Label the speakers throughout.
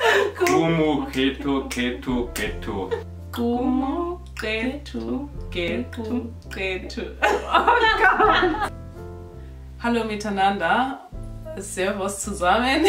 Speaker 1: Kumu, Ketu, Ketu, Ketu.
Speaker 2: Kumu, Ketu, Ketu, Ketu. Oh Gott! Hallo miteinander. Servus zusammen.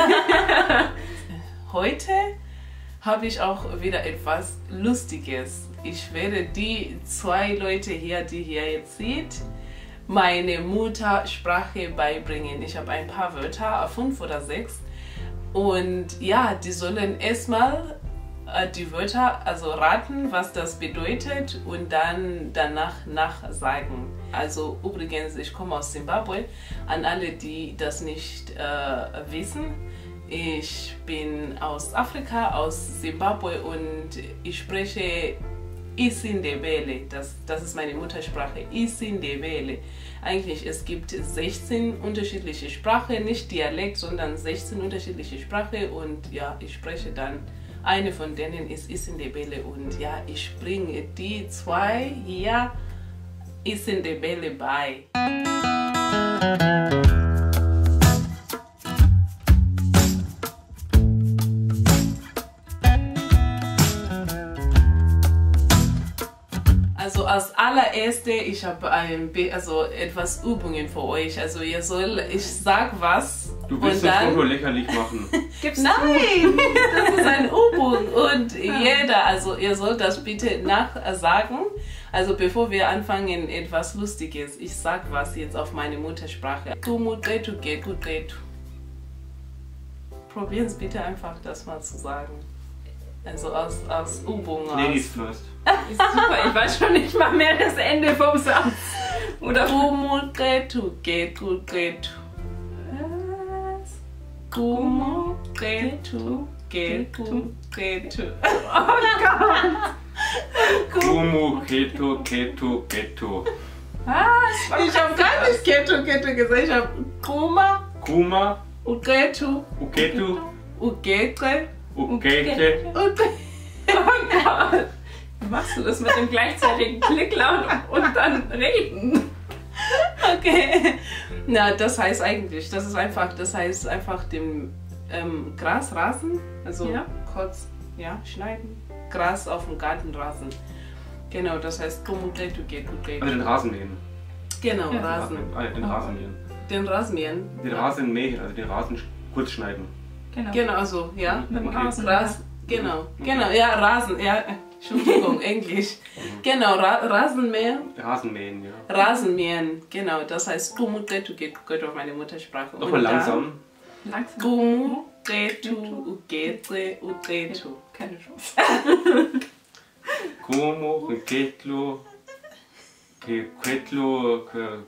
Speaker 2: Heute habe ich auch wieder etwas Lustiges. Ich werde die zwei Leute hier, die ihr jetzt seht, meine Muttersprache beibringen. Ich habe ein paar Wörter, 5 oder 6. Und ja, die sollen erstmal die Wörter raten, was das bedeutet und dann danach nachsagen. Also übrigens, ich komme aus Zimbabwe. An alle, die das nicht wissen, ich bin aus Afrika, aus Zimbabwe und ich spreche Isindebele. Das ist meine Muttersprache, Isindebele. Eigentlich, es gibt 16 unterschiedliche Sprachen, nicht Dialekt, sondern 16 unterschiedliche Sprachen und ja, ich spreche dann, eine von denen ist Isindebele und ja, ich bringe die zwei hier Isindebele bei. Also als allererste, ich habe etwas Übungen für euch. Also ich sag was.
Speaker 1: Du willst das Foto lächerlich machen.
Speaker 2: Nein, das ist eine Übung und ihr sollt das bitte nachsagen. Also bevor wir anfangen, etwas Lustiges. Ich sag was jetzt auf meine Muttersprache. Probieren Sie bitte einfach das mal zu sagen. Also aus Übung.
Speaker 1: Ladies first.
Speaker 3: Ist super, ich weiß schon nicht mal mehr das Ende vom Satz. Oder
Speaker 2: Kumu-Kretu. Oh Gott!
Speaker 1: Kumu, Ketu, Ketu, Ketu.
Speaker 3: Was?
Speaker 2: Ich habe gar nicht Ketu gesagt, ich habe
Speaker 1: Kuma,
Speaker 2: Uketu,
Speaker 1: Uketu,
Speaker 2: Uketre,
Speaker 1: Ukete.
Speaker 3: Oh Gott! Wie machst du das mit dem gleichzeitigen Klickern und dann reden?
Speaker 2: Okay. Na, das heißt einfach dem Rasen, also
Speaker 3: Ja.
Speaker 2: kurz, schneiden, Gras auf dem Gartenrasen. Genau, das heißt Kumukretu geht.
Speaker 1: Also den Rasen mähen.
Speaker 2: Genau,
Speaker 3: Ja.
Speaker 2: Rasen.
Speaker 1: Den Rasen mähen.
Speaker 2: Den Rasenmähen.
Speaker 1: Den Rasen mähen, also den Rasen kurz schneiden.
Speaker 2: Genau, also, ja.
Speaker 3: Mit dem
Speaker 1: Okay.
Speaker 3: Rasen.
Speaker 2: Gras, genau, ja, Rasen, ja. Entschuldigung, Englisch. Genau, Rasenmähen.
Speaker 1: Rasenmähen, ja.
Speaker 2: Rasenmähen, genau, das heißt Kumukretu geht auf meine Muttersprache.
Speaker 1: Nochmal langsam.
Speaker 3: Langsam.
Speaker 2: Kumukretu, Uketre, Ukretu.
Speaker 3: Keine Chance.
Speaker 1: Kumu, Ketlu, Ketlu,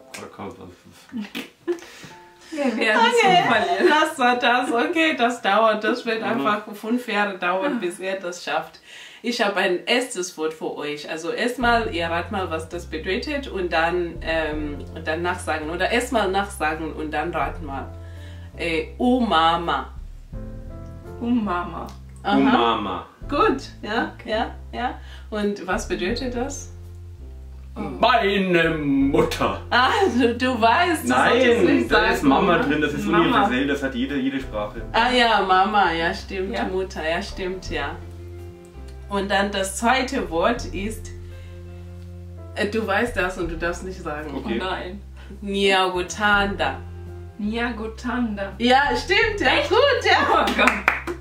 Speaker 3: Wir werden es verlieren.
Speaker 2: Das war das, okay, das dauert, das wird einfach 5 Jahre dauern, bis ihr das schafft. Ich habe ein erstes Wort für euch. Also erstmal, ihr ratet mal, was das bedeutet und dann nachsagen. Oder erstmal nachsagen und dann raten mal. Umama.
Speaker 3: Mama.
Speaker 2: Aha.
Speaker 1: Umama.
Speaker 2: Gut, ja. Und was bedeutet das?
Speaker 1: Meine Mutter.
Speaker 2: Ah, du weißt, du solltest
Speaker 1: Nein,
Speaker 2: nicht
Speaker 1: da
Speaker 2: sagen.
Speaker 1: ist Mama drin, das ist
Speaker 3: Mama.
Speaker 1: universell, das hat jede Sprache.
Speaker 2: Ah ja, Mama, ja stimmt,
Speaker 3: Ja.
Speaker 2: Mutter, ja stimmt, ja. Und dann das zweite Wort ist, du weißt das und du darfst nicht sagen.
Speaker 3: Oh
Speaker 1: Okay.
Speaker 3: nein.
Speaker 2: Nyagutanda.
Speaker 3: Nyagutanda.
Speaker 2: Ja, stimmt, ja, gut, ja.
Speaker 3: Oh Gott.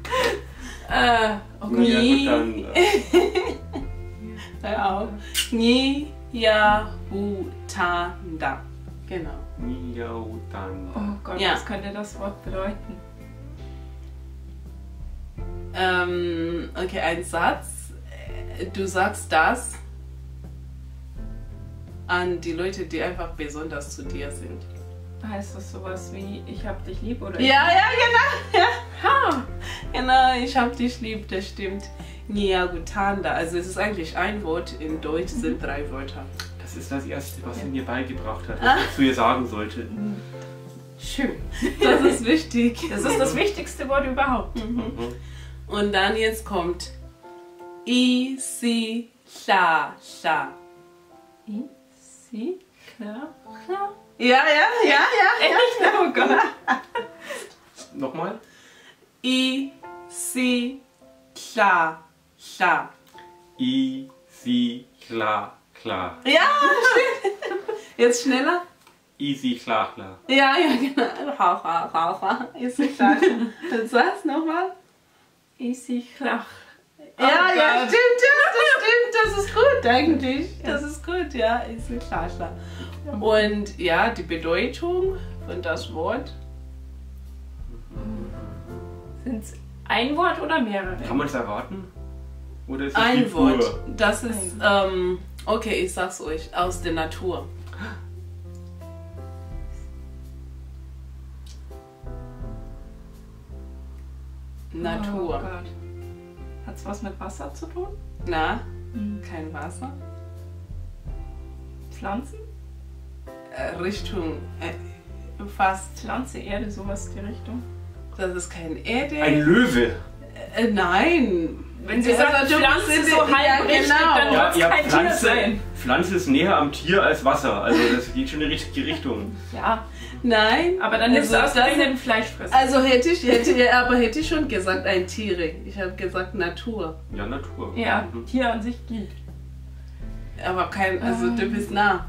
Speaker 2: Oh
Speaker 1: Nyagutanda.
Speaker 2: Hör auf. Nyagutanda. Genau.
Speaker 1: Nyagutanda.
Speaker 3: Oh Gott,
Speaker 2: Ja.
Speaker 3: was könnte das Wort bedeuten?
Speaker 2: Okay, ein Satz. Du sagst das an die Leute, die einfach besonders zu dir sind.
Speaker 3: Heißt das sowas wie, ich hab dich lieb oder?
Speaker 2: Ja, genau. Ja.
Speaker 3: Ha!
Speaker 2: Genau, ich hab dich lieb, das stimmt. Nyagutanda. Also es ist eigentlich ein Wort, in Deutsch sind 3 Wörter.
Speaker 1: Das ist das Erste, was sie mir beigebracht hat, was ich zu ihr sagen sollte.
Speaker 2: Schön. Das ist wichtig.
Speaker 3: Das ist das wichtigste Wort überhaupt.
Speaker 2: Und dann jetzt kommt Isi Sha Sha.
Speaker 3: Sie? Klar? Klar?
Speaker 2: Ja.
Speaker 3: Echt? Oh Gott.
Speaker 1: Nochmal?
Speaker 2: Isi si, klar, klar.
Speaker 1: I, si, klar, klar.
Speaker 2: Ja, stimmt. Jetzt schneller.
Speaker 1: Easy, klar, klar.
Speaker 2: Ja, ja, genau. Raucher. Ist nicht klar. Was nochmal?
Speaker 3: Easy flach.
Speaker 2: Ja, ja,
Speaker 3: Gott.
Speaker 2: stimmt, das ist gut eigentlich. Das ist gut, ja, ist nicht klar. Und ja, die Bedeutung von das Wort.
Speaker 3: Sind es ein Wort oder mehrere?
Speaker 1: Kann man es erraten? Oder ist es
Speaker 2: Ein
Speaker 1: die
Speaker 2: Wort.
Speaker 1: Uhr?
Speaker 2: Das ist, okay, ich sag's euch, aus der Natur. Natur.
Speaker 3: Oh Gott. Hat es was mit Wasser zu tun?
Speaker 2: Na, kein Wasser.
Speaker 3: Pflanzen?
Speaker 2: Richtung, fast.
Speaker 3: Pflanze, Erde, sowas die Richtung.
Speaker 2: Das ist kein Erde.
Speaker 1: Ein Löwe.
Speaker 2: Nein.
Speaker 3: Wenn Sie sagen, Pflanze so halb richtig, dann wird es kein Tier sein.
Speaker 1: Pflanze ist näher am Tier als Wasser. Also das geht schon in die richtige Richtung.
Speaker 3: Ja,
Speaker 2: Nein.
Speaker 3: aber dann ist es
Speaker 2: Also
Speaker 3: ausgerechnet ein Fleischfresser.
Speaker 2: Also hätte ich schon gesagt ein Tiere. Ich habe gesagt Natur.
Speaker 1: Ja, Natur.
Speaker 3: Ja,
Speaker 1: Mhm.
Speaker 3: Tier an sich geht.
Speaker 2: Aber kein, also du bist nah.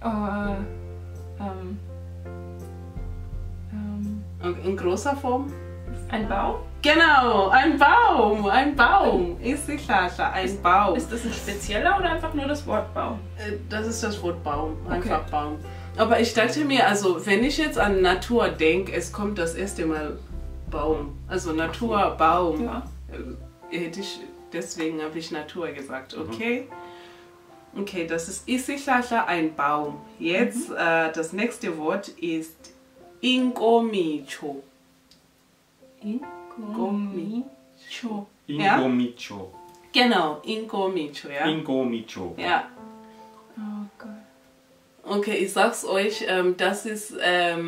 Speaker 2: In großer Form?
Speaker 3: Ein Baum?
Speaker 2: Genau, ein Baum. Ist die klar, ein Baum.
Speaker 3: Ist das ein spezieller oder einfach nur das Wort Baum?
Speaker 2: Das ist das Wort Baum,
Speaker 3: Okay.
Speaker 2: einfach Baum. Aber ich dachte mir, also wenn ich jetzt an Natur denke, es kommt das erste Mal Baum. Also Natur, Baum.
Speaker 3: Ja.
Speaker 2: Deswegen habe ich Natur gesagt, okay? Okay, das ist Isihlahla, ein Baum. Jetzt das nächste Wort ist Inkomicho.
Speaker 3: Inkomicho.
Speaker 1: Ingomicho.
Speaker 2: Genau, Inkomicho, ja?
Speaker 1: Ingomicho.
Speaker 2: Ja.
Speaker 3: Oh Gott.
Speaker 2: Okay, ich sag's euch, das ist,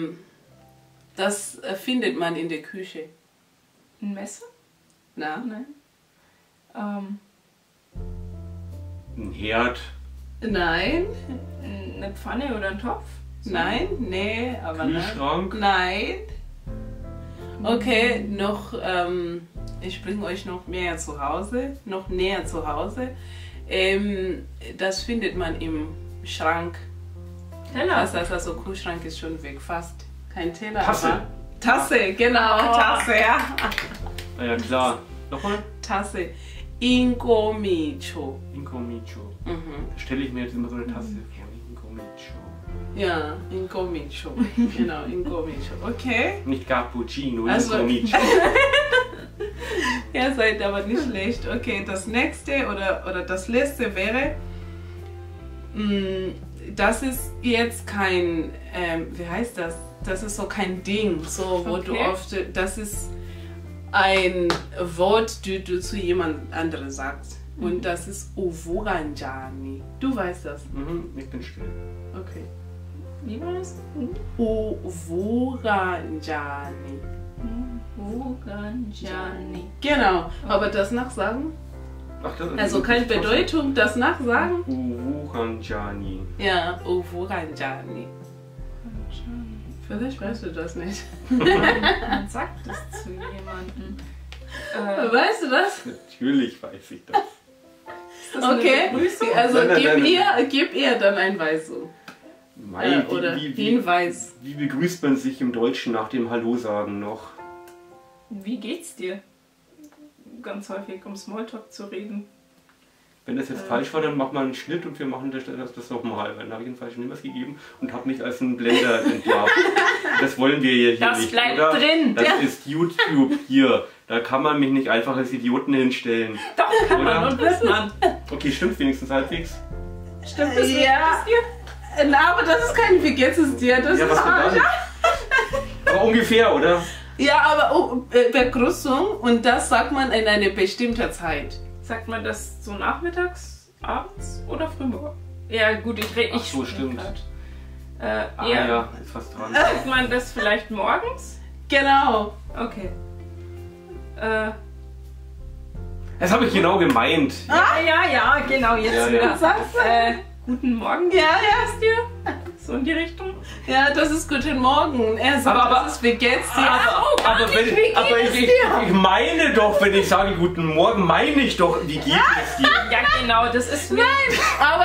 Speaker 2: das findet man in der Küche.
Speaker 3: Ein Messer?
Speaker 2: Na?
Speaker 3: Nein.
Speaker 1: Ein Herd.
Speaker 2: Nein,
Speaker 3: Eine Pfanne oder ein Topf?
Speaker 2: nein, nee, aber nein.
Speaker 1: Kühlschrank.
Speaker 2: Nein. Okay, noch, ich bringe euch noch mehr zu Hause, noch näher zu Hause. Das findet man im Schrank.
Speaker 3: Teller.
Speaker 2: Also Kühlschrank ist schon weg, fast. Kein Teller.
Speaker 1: Tasse.
Speaker 2: Aber Tasse, genau,
Speaker 3: Oh.
Speaker 2: Tasse, ja.
Speaker 1: Na ja, klar. Nochmal?
Speaker 2: Tasse. Inkomicho.
Speaker 1: Ingomicho.
Speaker 2: Mhm.
Speaker 1: Da stelle ich mir jetzt immer so eine Tasse vor. Ingomicho.
Speaker 2: Ja, Inkomicho. Genau, Inkomicho. Okay.
Speaker 1: Nicht Cappuccino,
Speaker 2: Also-
Speaker 1: Ingomicho.
Speaker 2: Ihr seid aber nicht schlecht. Okay, das nächste oder das letzte wäre, das ist jetzt kein, wie heißt das? Das ist so kein Ding, so wo du
Speaker 3: Okay.
Speaker 2: oft, das ist ein Wort, die du zu jemand anderem sagst. Und das ist Uvuranjani. Du weißt das.
Speaker 1: Mhm, ich bin still.
Speaker 2: Okay.
Speaker 3: Wie war das?
Speaker 2: Uvuranjani.
Speaker 3: Uranjani.
Speaker 2: Genau, aber das nachsagen?
Speaker 1: Ach, das
Speaker 2: Also keine Bedeutung, das nachsagen?
Speaker 1: Uvuranjani.
Speaker 2: Ja, Uvuranjani. Vielleicht weißt du das nicht.
Speaker 3: Man sagt das zu jemandem.
Speaker 2: Weißt du das?
Speaker 1: Natürlich weiß ich das.
Speaker 3: Ist das eine
Speaker 2: Okay,
Speaker 3: Begrüßung?
Speaker 2: also
Speaker 1: Nein.
Speaker 2: gib ihr dann eine Weisung.
Speaker 1: Mei,
Speaker 2: Oder Hinweis.
Speaker 1: Wie begrüßt man sich im Deutschen nach dem Hallo sagen noch?
Speaker 3: Wie geht's dir? Ganz häufig, um Smalltalk zu reden.
Speaker 1: Wenn das jetzt falsch war, dann mach mal einen Schnitt und wir machen das nochmal. Weil dann habe ich einen falschen Hinweis gegeben und habe mich als einen Blender entlarvt. Das wollen wir hier
Speaker 3: Das
Speaker 1: nicht,
Speaker 3: bleibt
Speaker 1: oder?
Speaker 3: drin.
Speaker 1: Das
Speaker 3: Ja.
Speaker 1: ist YouTube hier. Da kann man mich nicht einfach als Idioten hinstellen.
Speaker 3: Doch, kann man
Speaker 1: Oder?
Speaker 3: und will man.
Speaker 1: Okay, stimmt wenigstens halbwegs.
Speaker 3: Stimmt das
Speaker 2: Ja.
Speaker 3: mit dir?
Speaker 2: Na, aber das ist kein Vergiss es dir. Das
Speaker 1: Ja,
Speaker 2: ist
Speaker 1: was denn dann? Aber ungefähr, oder?
Speaker 2: Ja, aber Begrüßung und das sagt man in einer bestimmten Zeit.
Speaker 3: Sagt man das so nachmittags, abends oder frühmorgen? Ja gut, ich rede.
Speaker 1: Ach so, stimmt.
Speaker 3: Ja.
Speaker 1: Ja, ist fast dran.
Speaker 3: Sagt man das vielleicht morgens?
Speaker 2: Genau.
Speaker 3: Okay.
Speaker 1: Das habe ich genau gemeint.
Speaker 3: Ja, genau, jetzt
Speaker 1: Ja,
Speaker 3: wieder.
Speaker 1: ja.
Speaker 2: Sagst du?
Speaker 3: Guten Morgen,
Speaker 2: Ja, ja.
Speaker 3: dir? So in die Richtung.
Speaker 2: Ja, das ist Guten Morgen. Er sagt,
Speaker 1: Aber-
Speaker 2: das ist wie geht's dir?
Speaker 1: Aber ich meine doch, wenn ich sage Guten Morgen, meine ich doch, wie geht es dir?
Speaker 3: Ja, genau, das ist mir.
Speaker 2: Aber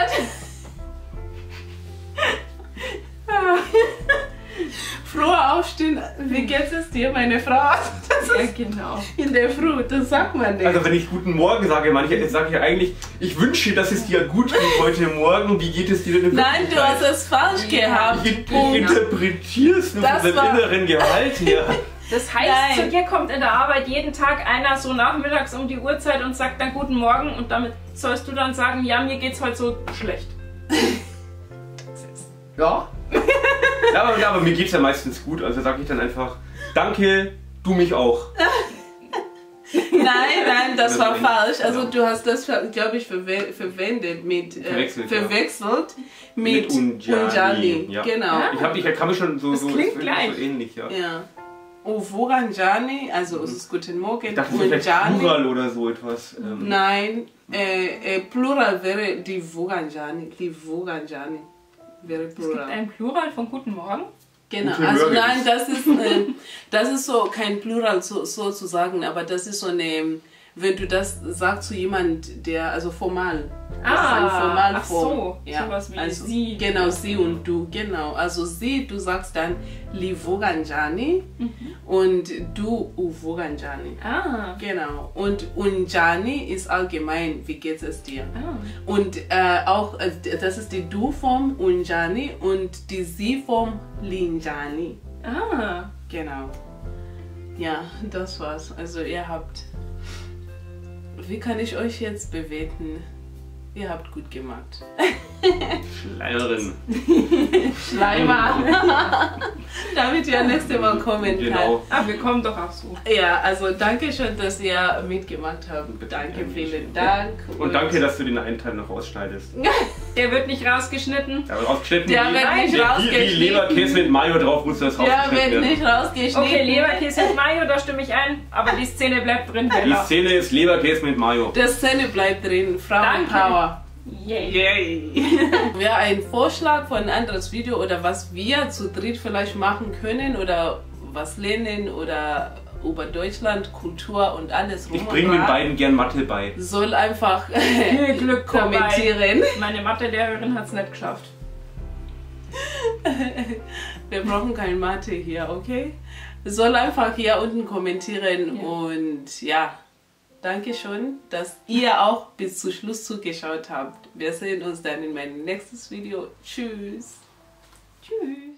Speaker 2: frohe Aufstehen, wie geht es dir, meine Frau? Das
Speaker 3: Ja,
Speaker 2: ist
Speaker 3: genau.
Speaker 2: in der Früh, das sagt man nicht.
Speaker 1: Also wenn ich Guten Morgen sage, sage ich eigentlich, ich wünsche, dass es dir gut geht heute Morgen. Wie geht es dir denn in
Speaker 2: Nein, du hast es falsch gehabt.
Speaker 1: Ich interpretierst nur
Speaker 2: Das
Speaker 1: von
Speaker 2: war-
Speaker 1: deinem inneren Gehalt her.
Speaker 3: Das heißt,
Speaker 2: Nein.
Speaker 3: zu dir kommt in der Arbeit jeden Tag einer so nachmittags um die Uhrzeit und sagt dann Guten Morgen und damit sollst du dann sagen, ja, mir geht's heute so schlecht.
Speaker 1: Ja. Ja, aber mir geht es ja meistens gut, also sage ich dann einfach, danke, du mich auch.
Speaker 2: Nein, das war
Speaker 1: Nein.
Speaker 2: falsch. Also
Speaker 1: Ja.
Speaker 2: du hast das, glaube ich, verwendet mit
Speaker 1: Verwechselt,
Speaker 2: mit Unjani.
Speaker 1: Ja.
Speaker 2: Genau.
Speaker 1: Ich kann mich schon so,
Speaker 3: Das klingt gleich.
Speaker 1: so ähnlich, ja.
Speaker 2: Ja. Uvuganjani, also es ist Guten Morgen.
Speaker 1: Ich dachte, vielleicht
Speaker 2: Unjani.
Speaker 1: Plural oder so etwas.
Speaker 2: Nein, Plural wäre die Vuganjani. Die Vuganjani wäre
Speaker 3: Es gibt
Speaker 2: Plural.
Speaker 3: ein Plural von Guten Morgen.
Speaker 2: Genau,
Speaker 1: Guten
Speaker 2: also
Speaker 1: Morgen.
Speaker 2: nein, das ist so kein Plural sozusagen, aber das ist so eine, wenn du das sagst zu jemand, der, also formal. Das ist eine Formalform.
Speaker 3: ach so,
Speaker 2: Ja,
Speaker 3: sowas wie
Speaker 2: also,
Speaker 3: sie.
Speaker 2: Genau, sie und du, genau. Also sie, du sagst dann Livoganjani und du Uvoganjani.
Speaker 3: Ah,
Speaker 2: Genau. Und Unjani ist allgemein, wie geht es dir?
Speaker 3: ah.
Speaker 2: Und auch, das ist die Du-Form Unjani und die Sie-Form Linjani.
Speaker 3: Ah.
Speaker 2: Genau. Ja, das war's. Also ihr habt... Wie kann ich euch jetzt bewerten? Ihr habt gut gemacht.
Speaker 1: Schleimerin.
Speaker 2: Schleimer. Damit ihr nächstes Mal kommen
Speaker 1: Genau.
Speaker 3: Ah, wir kommen doch auch so.
Speaker 2: kann. Ja, also danke schön, dass ihr mitgemacht habt.
Speaker 1: Bitte
Speaker 2: Danke,
Speaker 1: gerne.
Speaker 2: vielen Dank.
Speaker 1: Und danke, dass du den einen Teil noch rausschneidest.
Speaker 3: Der wird nicht rausgeschnitten.
Speaker 1: Aber rausgeschnitten.
Speaker 2: Der wird nicht
Speaker 1: wie
Speaker 2: rausgeschnitten.
Speaker 1: Leberkäse mit Mayo drauf muss das
Speaker 2: Der
Speaker 1: rausgeschnitten
Speaker 2: wird
Speaker 1: werden.
Speaker 2: nicht rausgeschnitten.
Speaker 3: Okay, Leberkäse mit Mayo, da stimme ich ein. Aber die Szene bleibt drin,
Speaker 1: Die
Speaker 3: Bella.
Speaker 1: Szene ist Leberkäse mit Mayo.
Speaker 2: Die Szene bleibt drin. Frauenpower.
Speaker 3: Yay.
Speaker 2: Yay! Wäre ein Vorschlag für ein anderes Video oder was wir zu dritt vielleicht machen können oder was lernen oder über Deutschland, Kultur und alles rum
Speaker 1: Ich
Speaker 2: und
Speaker 1: bringe den
Speaker 2: dran,
Speaker 1: beiden gern Mathe bei.
Speaker 2: soll einfach
Speaker 3: Viel Glück
Speaker 2: kommentieren.
Speaker 3: dabei. Meine Mathelehrerin hat es nicht geschafft.
Speaker 2: Wir brauchen kein Mathe hier, okay? Soll einfach hier unten kommentieren und ja, danke schon, dass ihr auch bis zum Schluss zugeschaut habt. Wir sehen uns dann in meinem nächsten Video. Tschüss!
Speaker 3: Tschüss.